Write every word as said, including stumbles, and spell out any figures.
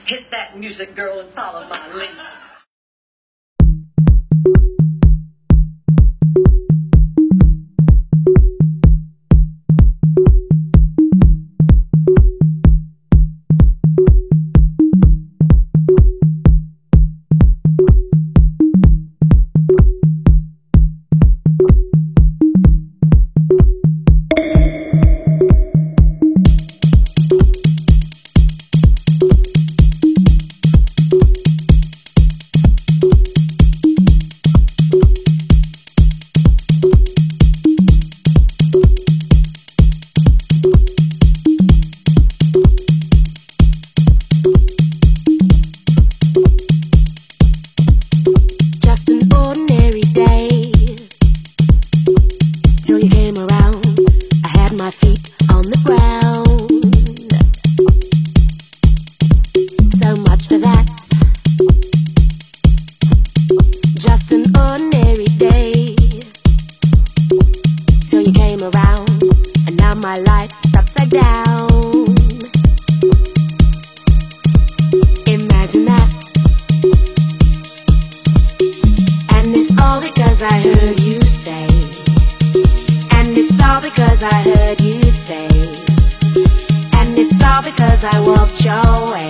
Hit that music, girl, and follow my lead. My feet on the ground. So much for that. Just an ordinary day till you came around, and now my life's upside down. Imagine that. And it's all because I heard you say. And it's all because I heard you say. And it's all because I walked your way.